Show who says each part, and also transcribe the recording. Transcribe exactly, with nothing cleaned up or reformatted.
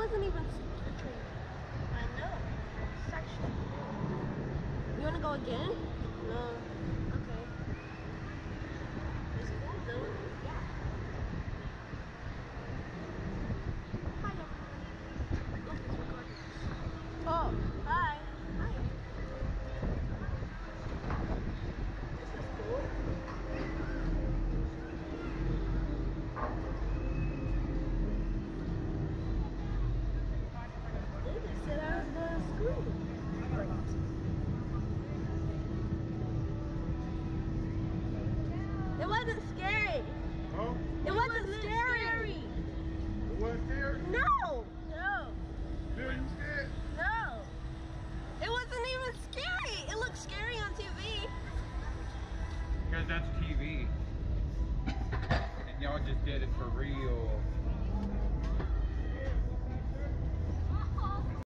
Speaker 1: wasn't even scary.
Speaker 2: I know. It's actually cool.
Speaker 1: You wanna go again? No. Okay.
Speaker 2: It's cool though.
Speaker 1: Yeah. Hi, everyone. Look, it's recording.
Speaker 2: Oh, hi.
Speaker 1: Hi.
Speaker 2: This is cool. They just sit out the screen. It wasn't scary.
Speaker 3: Huh?
Speaker 2: It wasn't scary.
Speaker 3: It wasn't scary?
Speaker 2: No. No.
Speaker 3: You ain't scared?
Speaker 2: No. It wasn't even scary. It looked scary on T V.
Speaker 4: Because that's T V. And y'all just did it for real.